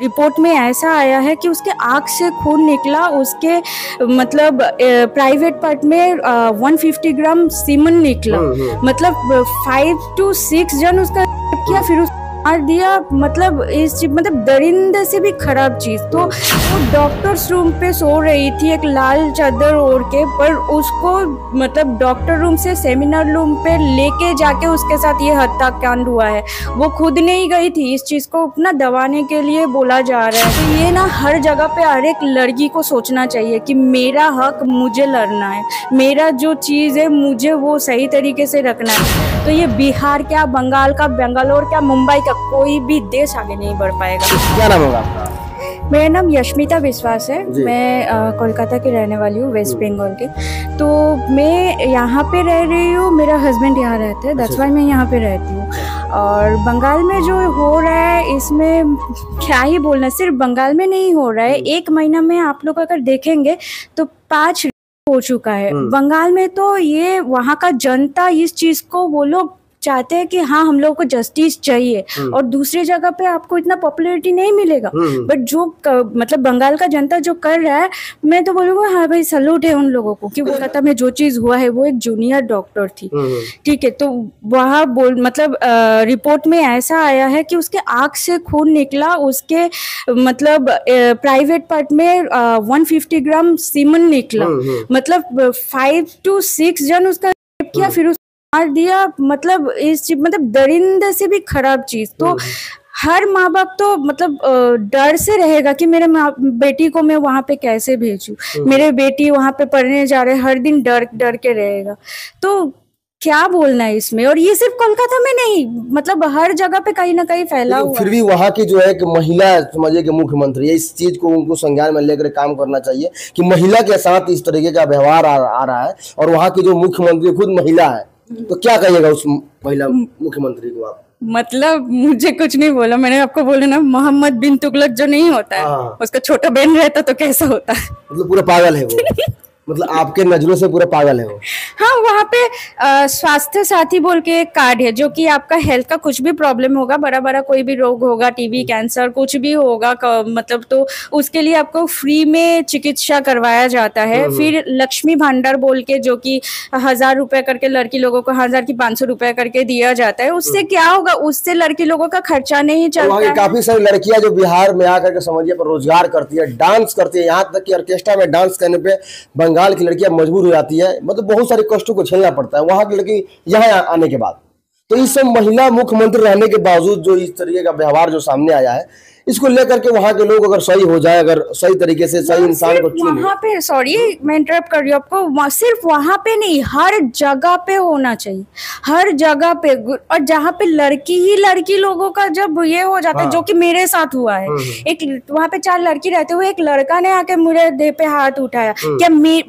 Report में ऐसा आया है कि उसके आँख से खून निकला, उसके मतलब प्राइवेट पार्ट में 150 ग्राम सीमन निकला। मतलब 5 to 6 जन उसका किया, फिर उसको मार दिया। मतलब इस चीज मतलब दरिंदे से भी खराब चीज। तो वो डॉक्टर्स रूम पे सो रही थी एक लाल चादर ओढ़ के, पर उसको मतलब डॉक्टर रूम से सेमिनार रूम पे लेके जाके उसके साथ ये हत्याकांड हुआ है। वो खुद नहीं गई थी, इस चीज को ना दबाने के लिए बोला जा रहा है। तो ये ना हर जगह पे हर एक लड़की को सोचना चाहिए कि मेरा हक मुझे लड़ना है, मेरा जो चीज है मुझे वो सही तरीके से रखना है। तो ये बिहार क्या, बंगाल का, बेंगलोर क्या, मुंबई का, कोई भी देश आगे नहीं बढ़ पाएगा। क्या नाम होगा आपका? मेरा नाम यश्मिता विश्वास है। मैं कोलकाता की रहने वाली हूँ, वेस्ट बंगाल की। तो मैं यहाँ पे रह रही हूँ, मेरा हस्बैंड यहाँ रहते हैं, दैट्स व्हाई मैं यहाँ पे रहती हूँ। और बंगाल में जो हो रहा है इसमें क्या ही बोलना, सिर्फ बंगाल में नहीं हो रहा है। 1 महीना में आप लोग अगर देखेंगे तो 5 हो चुका है बंगाल में। तो ये वहाँ का जनता इस चीज को वो लोग चाहते हैं कि हाँ हम लोगों को जस्टिस चाहिए, और दूसरी जगह पे आपको इतना पॉपुलैरिटी नहीं मिलेगा। बट जो मतलब बंगाल का जनता जो कर रहा है, मैं तो बोलूँगा हाँ भाई सैल्यूट है उन लोगों को। कि कोलकाता में जो चीज हुआ है, वो एक जूनियर डॉक्टर थी, ठीक है। तो वहाँ मतलब रिपोर्ट में ऐसा आया है कि उसके आँख से खून निकला, उसके मतलब प्राइवेट पार्ट में 150 ग्राम सीमन निकला। मतलब 5 to 6 जन उसका किया, फिर मार दिया। मतलब इस चीज मतलब दरिंदे से भी खराब चीज। तो हर माँ बाप तो मतलब डर से रहेगा कि मेरे बेटी को मैं वहां पे कैसे भेजूं, मेरे बेटी वहां पे पढ़ने जा रहे, हर दिन डर डर के रहेगा। तो क्या बोलना है इसमें। और ये सिर्फ कोलकाता में नहीं, मतलब हर जगह पे कहीं ना कहीं फैला हुआ। फिर भी वहाँ की जो है एक महिला समझिए कि मुख्यमंत्री है, इस चीज को उनको संज्ञान में लेकर काम करना चाहिए कि महिला के साथ इस तरीके का व्यवहार आ रहा है, और वहाँ की जो मुख्यमंत्री खुद महिला है। तो क्या कहिएगा उस महिला मुख्यमंत्री को आप? मतलब मुझे कुछ नहीं बोला, मैंने आपको बोला ना, मोहम्मद बिन तुगलक जो नहीं होता है, उसका छोटा बहन रहता तो कैसा होता है। मतलब पूरा पागल है वो। मतलब आपके नजरों से पूरा पागल है वो। हाँ, वहाँ पे स्वास्थ्य साथी बोल के एक कार्ड है, जो कि आपका हेल्थ का कुछ भी प्रॉब्लम होगा, बड़ा बड़ा कोई भी रोग होगा, टीबी, कैंसर, कुछ भी होगा मतलब, तो उसके लिए आपको फ्री में चिकित्सा करवाया जाता है। फिर लक्ष्मी भंडार बोल के, जो कि 1000 रुपए करके लड़की लोगों को 1000 की 500 रुपए करके दिया जाता है। उससे क्या होगा, उससे लड़की लोगों का खर्चा नहीं चलता है। काफी सारी लड़कियां जो बिहार में आकर के समझिए पर रोजगार करती है, डांस करती है, यहाँ तक कि ऑर्केस्ट्रा में डांस करने पे बंगाल की लड़कियां मजबूर हो जाती है। मतलब बहुत सारे कष्टों को झेलना पड़ता है वहां की लड़की यहाँ आने के बाद। तो इस सब महिला मुख्यमंत्री रहने के बावजूद जो इस तरीके का व्यवहार जो सामने आया है, इसको लेकर के वहाँ के लोग अगर सही हो जाए, अगर सही तरीके से सही इंसान को चुने। वहाँ पे, सॉरी मैं इंटरप्ट कर रही हूँ आपको, सिर्फ वहाँ पे नहीं, हर जगह पे होना चाहिए, हर जगह पे। और जहाँ पे लड़की ही लड़की लोगों का जब ये हो जाता है, जो कि मेरे साथ हुआ है। एक वहाँ पे 4 लड़की रहते हुए एक लड़का ने आके मेरे देह पे हाथ उठाया। क्या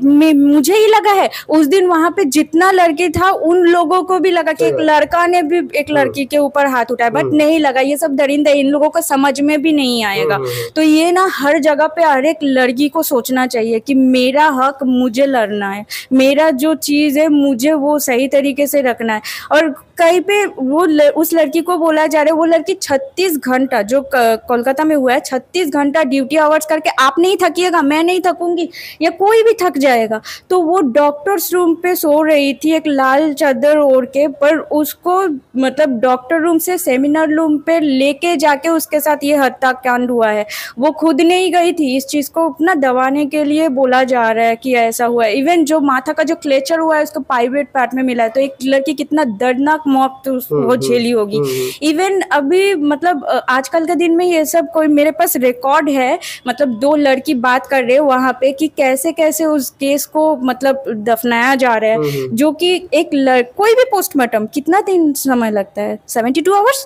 मुझे ही लगा है उस दिन वहाँ पे जितना लड़की था उन लोगों को भी लगा कि एक लड़का ने भी एक लड़की के ऊपर हाथ उठाया, बट नहीं लगा। ये सब दरिंदे, इन लोगों को समझ में भी नहीं आएगा। तो ये ना हर जगह पे हर एक लड़की को सोचना चाहिए कि मेरा हक मुझे लड़ना है, मेरा जो चीज है मुझे वो सही तरीके से रखना है। और कहीं पे वो उस लड़की को बोला जा रहा है, वो लड़की 36 घंटा जो कोलकाता में हुआ है, 36 घंटा ड्यूटी आवर्स करके, आप नहीं थकिएगा, मैं नहीं थकूंगी, या कोई भी थक जाएगा। तो वो डॉक्टर्स रूम पे सो रही थी एक लाल चादर ओढ़ के, पर उसको मतलब डॉक्टर रूम से सेमिनार रूम पे लेके जाके उसके साथ ये हत्याकांड हुआ है। वो खुद नहीं गई थी, इस चीज को ना दबाने के लिए बोला जा रहा है कि ऐसा हुआ है। इवन जो माथा का जो क्लेचर हुआ है उसको प्राइवेट पार्ट में मिला है। तो एक लड़की कितना दर्दनाक मौत तो वो झेली होगी। इवन अभी मतलब आजकल के दिन में ये सब, कोई मेरे पास रिकॉर्ड है, मतलब 2 लड़की बात कर रहे हैं वहां पे कि कैसे कैसे उस केस को मतलब दफनाया जा रहा है, जो कि एक कोई भी पोस्टमार्टम कितना दिन समय लगता है, 72 आवर्स,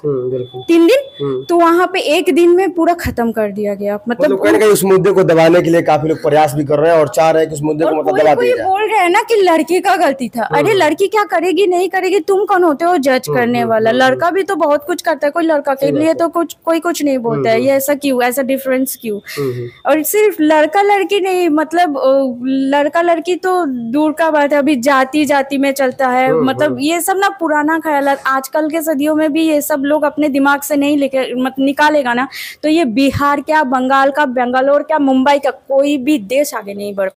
3 दिन। तो वहां पे 1 दिन में पूरा खत्म कर दिया गया। मतलब कहीं ना कहीं उस मुद्दे को दबाने के लिए काफी लोग प्रयास भी कर रहे हैं और चाह रहे हैं कि उस मुद्दे को मतलब दबा दिया जाए। बोल रहे हैं ना कि लड़की का गलती था। अरे लड़की क्या करेगी, नहीं करेगी, तुम कौन होते हो क्यों जज करने वाला? लड़का भी तो बहुत कुछ करता है, कोई लड़का के लिए तो कोई कुछ नहीं बोलता है, ये ऐसा क्यों, ऐसा डिफरेंस क्यों? और सिर्फ लड़का लड़की नहीं, मतलब लड़का लड़की तो दूर का बात है, अभी जाति जाति में चलता है, मतलब ये सब ना पुराना ख्याल है। आजकल के सदियों में भी ये सब लोग अपने दिमाग से नहीं लेके निकालेगा ना, तो ये बिहार क्या, बंगाल का, बेंगलोर क्या, मुंबई का, कोई भी देश आगे नहीं बढ़